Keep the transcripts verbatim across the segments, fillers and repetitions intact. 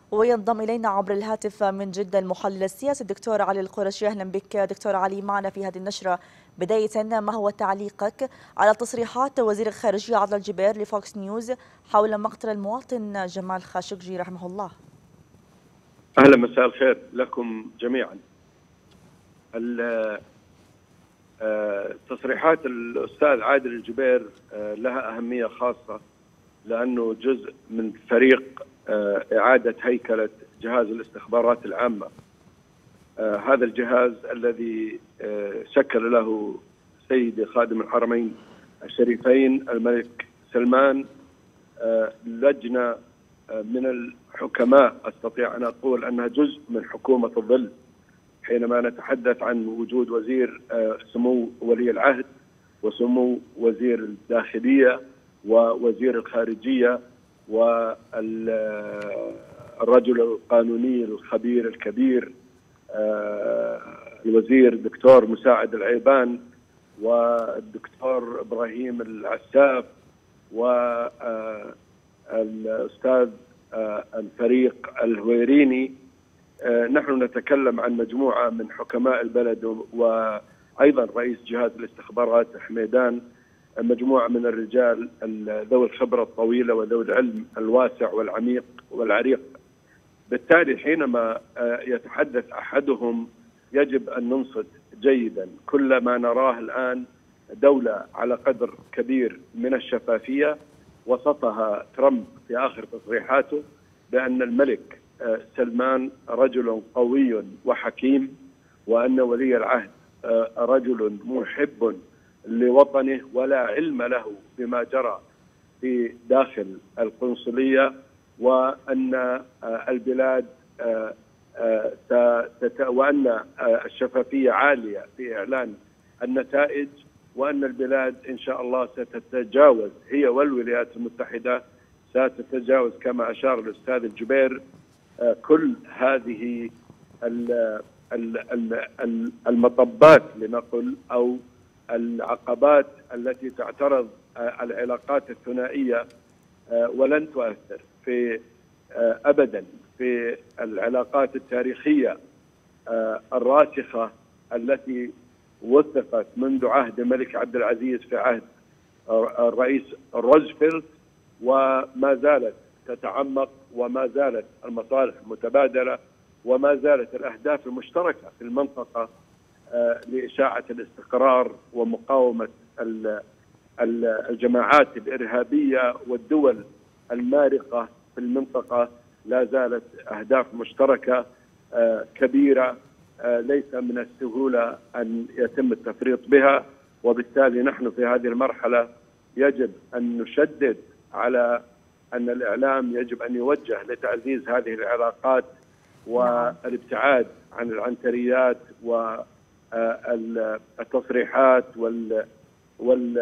وينضم إلينا عبر الهاتف من جدة المحلل السياسي الدكتور علي القرشي. أهلا بك دكتور علي معنا في هذه النشرة. بداية، ما هو تعليقك على تصريحات وزير الخارجية عادل الجبير لفوكس نيوز حول مقتل المواطن جمال خاشقجي رحمه الله؟ أهلا، مساء الخير لكم جميعا. تصريحات الأستاذ عادل الجبير لها أهمية خاصة، لأنه جزء من فريق إعادة هيكلة جهاز الاستخبارات العامة. هذا الجهاز الذي شكل له سيدي خادم الحرمين الشريفين الملك سلمان لجنة من الحكماء، أستطيع أن أقول أنها جزء من حكومة الظل، حينما نتحدث عن وجود وزير سمو ولي العهد وسمو وزير الداخلية ووزير الخارجية والرجل القانوني الخبير الكبير الوزير الدكتور مساعد العيبان والدكتور إبراهيم العساف والأستاذ الفريق الهويريني. نحن نتكلم عن مجموعة من حكماء البلد وأيضا رئيس جهاز الاستخبارات حميدان، مجموعة من الرجال ذوي الخبرة الطويلة وذوي العلم الواسع والعميق والعريق. بالتالي حينما يتحدث أحدهم يجب أن ننصت جيدا. كل ما نراه الآن دولة على قدر كبير من الشفافية، وسطها ترامب في آخر تصريحاته بأن الملك سلمان رجل قوي وحكيم، وأن ولي العهد رجل محب لوطنه ولا علم له بما جرى في داخل القنصلية، وأن البلاد وأن الشفافية عالية في إعلان النتائج، وأن البلاد إن شاء الله ستتجاوز هي والولايات المتحدة ستتجاوز كما أشار الأستاذ الجبير كل هذه المطبات لنقل أو العقبات التي تعترض العلاقات الثنائية، ولن تؤثر في أبدا في العلاقات التاريخية الراسخة التي وثقت منذ عهد الملك عبد العزيز في عهد الرئيس روزفلت، وما زالت تتعمق، وما زالت المصالح متبادلة، وما زالت الأهداف المشتركة في المنطقة لإشاعة الاستقرار ومقاومة الجماعات الإرهابية والدول المارقة في المنطقة. لا زالت أهداف مشتركة كبيرة ليس من السهولة أن يتم التفريط بها، وبالتالي نحن في هذه المرحلة يجب أن نشدد على أن الإعلام يجب أن يوجه لتعزيز هذه العلاقات والابتعاد عن العنتريات والتصريحات وال وال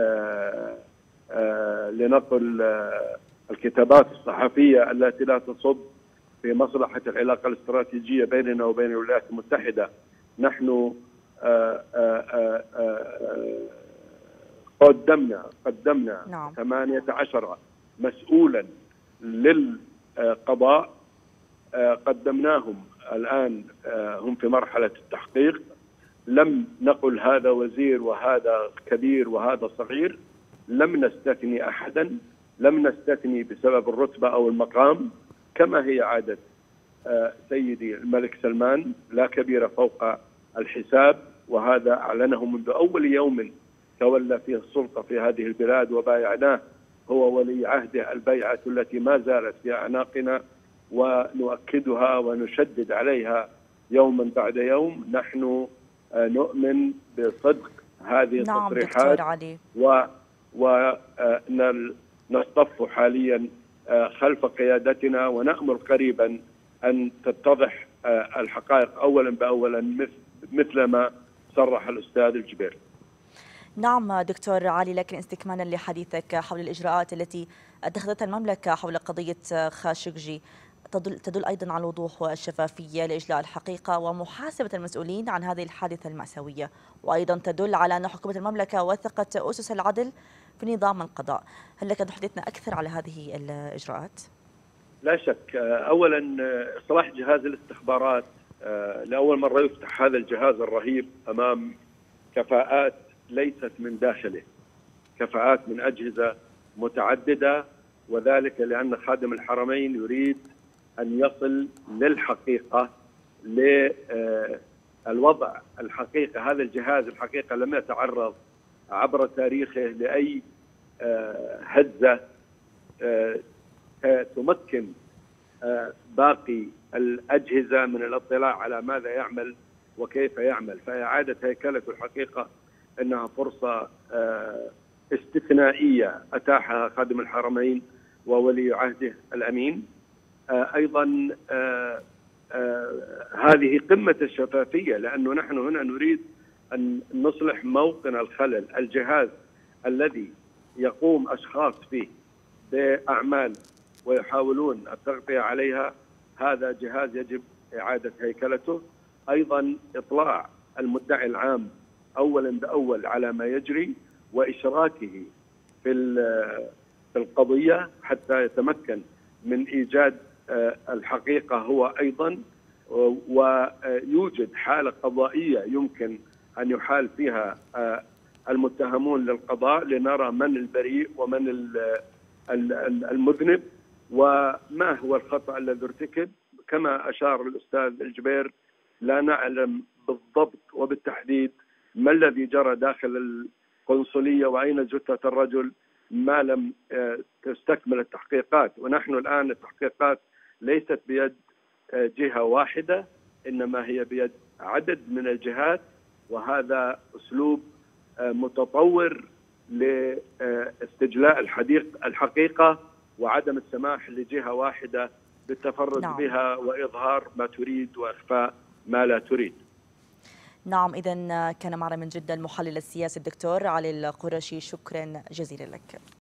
لنقل الكتابات الصحفية التي لا تصب في مصلحة العلاقة الاستراتيجية بيننا وبين الولايات المتحدة. نحن قدمنا قدمنا نعم. ثمانية عشر مسؤولا للقضاء، قدمناهم الآن هم في مرحلة التحقيق. لم نقل هذا وزير وهذا كبير وهذا صغير، لم نستثني أحدا، لم نستثني بسبب الرتبة أو المقام، كما هي عادة سيدي الملك سلمان، لا كبير فوق الحساب، وهذا أعلنه منذ أول يوم تولى فيه السلطة في هذه البلاد، وبايعناه هو ولي عهده البيعة التي ما زالت في أعناقنا، ونؤكدها ونشدد عليها يوما بعد يوم. نحن نؤمن بصدق هذه التصريحات، ونصطف حاليا خلف قيادتنا، ونأمل قريبا أن تتضح الحقائق أولا بأولا مثل ما صرح الأستاذ الجبير. نعم دكتور علي، لكن استكمالا لحديثك حول الإجراءات التي اتخذتها المملكة حول قضية خاشقجي، تدل, تدل أيضا على الوضوح والشفافية لإجلاء الحقيقة ومحاسبة المسؤولين عن هذه الحادثة المأساوية، وأيضا تدل على أن حكومة المملكة وثقت أسس العدل في نظام القضاء. هل لك أن تحدثنا أكثر على هذه الإجراءات؟ لا شك. اولا اصلاح جهاز الاستخبارات، لاول مره يفتح هذا الجهاز الرهيب امام كفاءات ليست من داخله، كفاءات من اجهزه متعدده، وذلك لان خادم الحرمين يريد ان يصل للحقيقه، للوضع الحقيقه. هذا الجهاز الحقيقه لم يتعرض عبر تاريخه لاي هزه تمكن باقي الأجهزة من الاطلاع على ماذا يعمل وكيف يعمل. فإعادة هيكلة الحقيقة أنها فرصة استثنائية أتاحها خادم الحرمين وولي عهده الأمين. أيضا هذه قمة الشفافية، لأنه نحن هنا نريد أن نصلح موطن الخلل. الجهاز الذي يقوم أشخاص فيه بأعمال ويحاولون التغطية عليها، هذا جهاز يجب إعادة هيكلته. أيضا إطلاع المدعي العام أولا بأول على ما يجري وإشراكه في في القضية حتى يتمكن من إيجاد الحقيقة هو أيضا، ويوجد حالة قضائية يمكن أن يحال فيها المتهمون للقضاء لنرى من البريء ومن المذنب وما هو الخطأ الذي ارتكب. كما أشار الأستاذ الجبير، لا نعلم بالضبط وبالتحديد ما الذي جرى داخل القنصلية وأين جثة الرجل ما لم تستكمل التحقيقات. ونحن الآن التحقيقات ليست بيد جهة واحدة، إنما هي بيد عدد من الجهات، وهذا أسلوب متطور لاستجلاء الحقيقة وعدم السماح لجهة واحدة بالتفرد نعم. بها وإظهار ما تريد وإخفاء ما لا تريد. نعم، إذن كان معنا من جدة المحلل السياسي الدكتور علي القرشي، شكرا جزيلا لك.